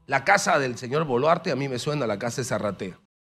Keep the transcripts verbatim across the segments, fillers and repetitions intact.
La casa del señor Boluarte a mí me suena a la casa de Zarratea.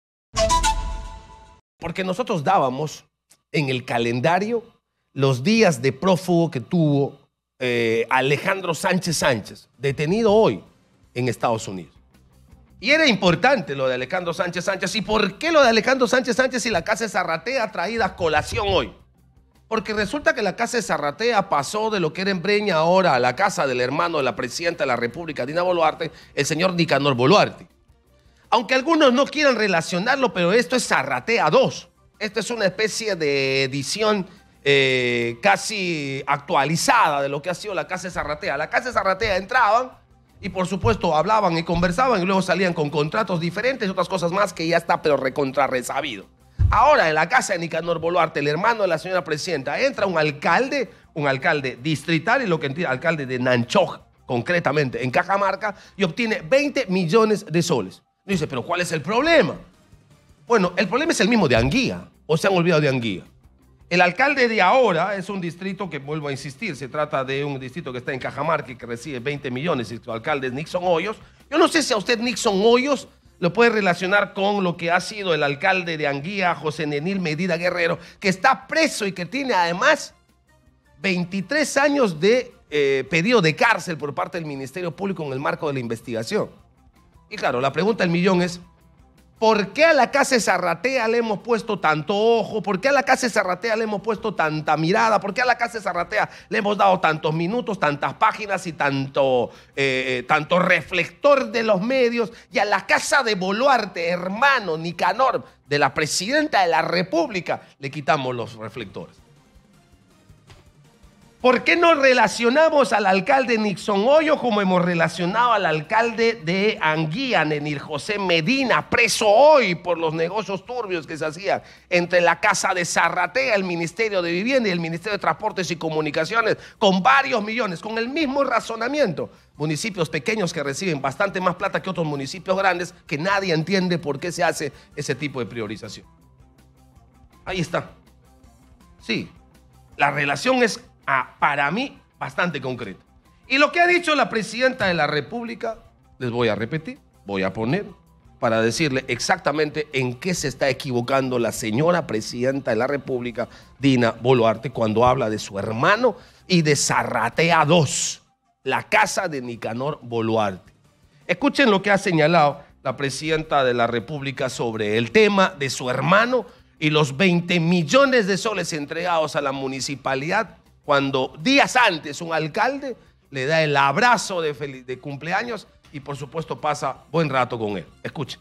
Porque nosotros dábamos en el calendario los días de prófugo que tuvo eh, Alejandro Sánchez Sánchez, detenido hoy en Estados Unidos. Y era importante lo de Alejandro Sánchez Sánchez. ¿Y por qué lo de Alejandro Sánchez Sánchez y la casa de Zarratea traída a colación hoy? Porque resulta que la casa de Zarratea pasó de lo que era en Breña ahora a la casa del hermano de la presidenta de la República, Dina Boluarte, el señor Nicanor Boluarte. Aunque algunos no quieran relacionarlo, pero esto es Zarratea dos. Esta es una especie de edición eh, casi actualizada de lo que ha sido la casa de Zarratea. La casa de Zarratea entraban y por supuesto hablaban y conversaban y luego salían con contratos diferentes y otras cosas más que ya está pero recontra resabido. Ahora en la casa de Nicanor Boluarte, el hermano de la señora presidenta, entra un alcalde, un alcalde distrital y lo que entiende, alcalde de Nanchoj, concretamente en Cajamarca, y obtiene veinte millones de soles. Y dice, pero ¿cuál es el problema? Bueno, el problema es el mismo de Anguía, o se han olvidado de Anguía. El alcalde de ahora es un distrito que, vuelvo a insistir, se trata de un distrito que está en Cajamarca y que recibe veinte millones, y su alcalde es Nixon Hoyos. Yo no sé si a usted Nixon Hoyos lo puede relacionar con lo que ha sido el alcalde de Anguía, José Nenil Medina Guerrero, que está preso y que tiene además veintitrés años de eh, pedido de cárcel por parte del Ministerio Público en el marco de la investigación. Y claro, la pregunta del millón es, ¿por qué a la casa de Zarratea le hemos puesto tanto ojo? ¿Por qué a la casa de Zarratea le hemos puesto tanta mirada? ¿Por qué a la casa de Zarratea le hemos dado tantos minutos, tantas páginas y tanto, eh, tanto reflector de los medios? Y a la casa de Boluarte, hermano Nicanor, de la presidenta de la República, le quitamos los reflectores. ¿Por qué no relacionamos al alcalde Nixon Hoyos como hemos relacionado al alcalde de Anguía, Nenil José Medina, preso hoy por los negocios turbios que se hacían entre la casa de Zarratea, el Ministerio de Vivienda y el Ministerio de Transportes y Comunicaciones, con varios millones, con el mismo razonamiento? Municipios pequeños que reciben bastante más plata que otros municipios grandes, que nadie entiende por qué se hace ese tipo de priorización. Ahí está. Sí, la relación es, Ah, para mí, bastante concreto. Y lo que ha dicho la presidenta de la República, les voy a repetir, voy a poner, para decirle exactamente en qué se está equivocando la señora presidenta de la República, Dina Boluarte, cuando habla de su hermano y de Zarratea dos, la casa de Nicanor Boluarte. Escuchen lo que ha señalado la presidenta de la República sobre el tema de su hermano y los veinte millones de soles entregados a la municipalidad, cuando días antes un alcalde le da el abrazo de, de cumpleaños y por supuesto pasa buen rato con él. Escuchen.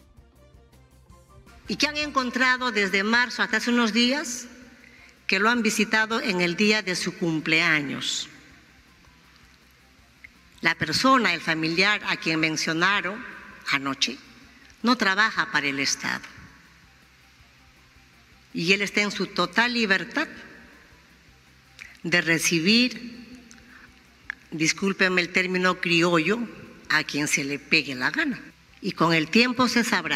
Y que han encontrado desde marzo hasta hace unos días que lo han visitado en el día de su cumpleaños. La persona, el familiar a quien mencionaron anoche, no trabaja para el Estado. Y él está en su total libertad de recibir, discúlpenme el término criollo, a quien se le pegue la gana. Y con el tiempo se sabrá.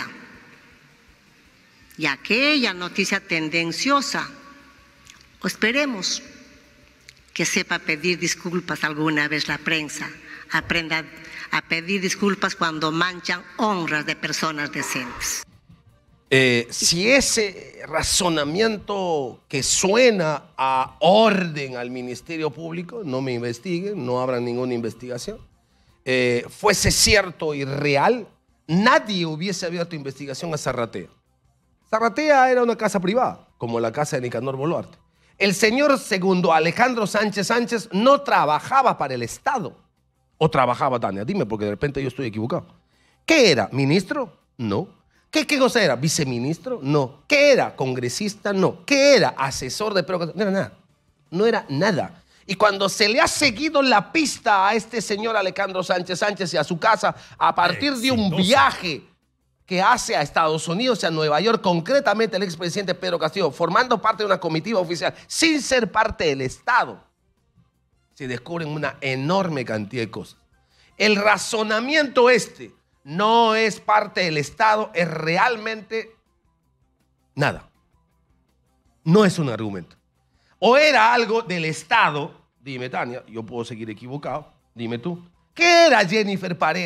Y aquella noticia tendenciosa, o esperemos que sepa pedir disculpas alguna vez la prensa, aprenda a pedir disculpas cuando manchan honras de personas decentes. Eh, si ese razonamiento que suena a orden al Ministerio Público, no me investiguen, no abran ninguna investigación, eh, fuese cierto y real, nadie hubiese abierto investigación a Zarratea. Zarratea era una casa privada, como la casa de Nicanor Boluarte. El señor segundo Alejandro Sánchez Sánchez no trabajaba para el Estado. ¿O trabajaba, Tania? Dime, porque de repente yo estoy equivocado. ¿Qué era? ¿Ministro? No. ¿Qué, ¿Qué cosa era? ¿Viceministro? No. ¿Qué era? ¿Congresista? No. ¿Qué era? ¿Asesor de prerrogativas? No era nada. No era nada. Y cuando se le ha seguido la pista a este señor Alejandro Sánchez Sánchez y a su casa a partir de un viaje que hace a Estados Unidos y a Nueva York, concretamente el expresidente Pedro Castillo, formando parte de una comitiva oficial, sin ser parte del Estado, se descubren una enorme cantidad de cosas. El razonamiento este no es parte del Estado, es realmente nada. No es un argumento. O era algo del Estado, dime Tania, yo puedo seguir equivocado, dime tú. ¿Qué era Jennifer Paredes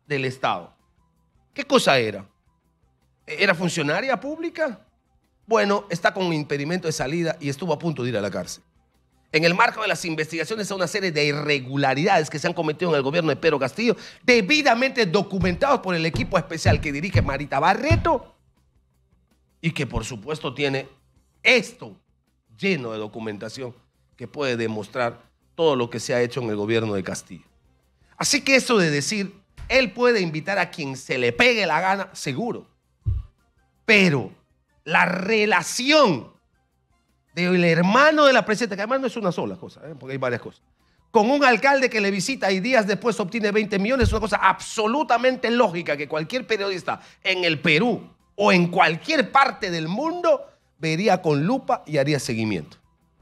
del Estado. ¿Qué cosa era? ¿Era funcionaria pública? Bueno, está con un impedimento de salida y estuvo a punto de ir a la cárcel. En el marco de las investigaciones a una serie de irregularidades que se han cometido en el gobierno de Pedro Castillo, debidamente documentados por el equipo especial que dirige Marita Barreto, y que por supuesto tiene esto lleno de documentación que puede demostrar todo lo que se ha hecho en el gobierno de Castillo. Así que eso de decir, él puede invitar a quien se le pegue la gana, seguro. Pero la relación del hermano de la presidenta, que además no es una sola cosa, ¿eh? Porque hay varias cosas, con un alcalde que le visita y días después obtiene veinte millones, es una cosa absolutamente lógica que cualquier periodista en el Perú o en cualquier parte del mundo vería con lupa y haría seguimiento.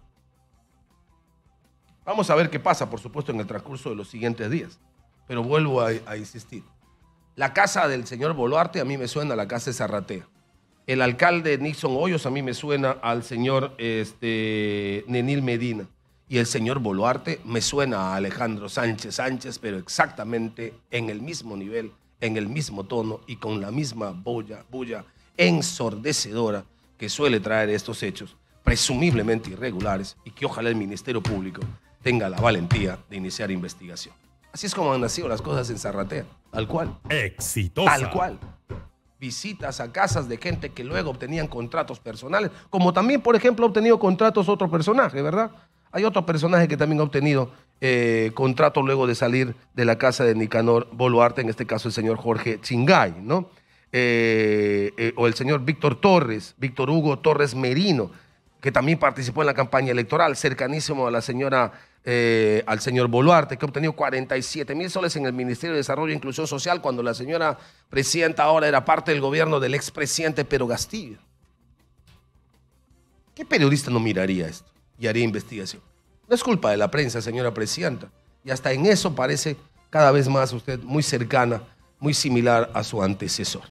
Vamos a ver qué pasa, por supuesto, en el transcurso de los siguientes días. Pero vuelvo a, a insistir. La casa del señor Boluarte a mí me suena a la casa de Zarratea. El alcalde Nixon Hoyos a mí me suena al señor este, Nenil Medina. Y el señor Boluarte me suena a Alejandro Sánchez Sánchez, pero exactamente en el mismo nivel, en el mismo tono y con la misma bulla, bulla ensordecedora que suele traer estos hechos, presumiblemente irregulares, y que ojalá el Ministerio Público tenga la valentía de iniciar investigación. Así es como han nacido las cosas en Zarratea, tal cual. Exitosa. Tal cual. Visitas a casas de gente que luego obtenían contratos personales, como también, por ejemplo, ha obtenido contratos otro personaje, ¿verdad? Hay otro personaje que también ha obtenido eh, contratos luego de salir de la casa de Nicanor Boluarte, en este caso el señor Jorge Chingay, ¿no? Eh, eh, o el señor Víctor Torres, Víctor Hugo Torres Merino, que también participó en la campaña electoral, cercanísimo a la señora, eh, al señor Boluarte, que ha obtenido cuarenta y siete mil soles en el Ministerio de Desarrollo e Inclusión Social, cuando la señora presidenta ahora era parte del gobierno del expresidente Pedro Castillo. ¿Qué periodista no miraría esto y haría investigación? No es culpa de la prensa, señora presidenta, y hasta en eso parece cada vez más usted muy cercana, muy similar a su antecesor.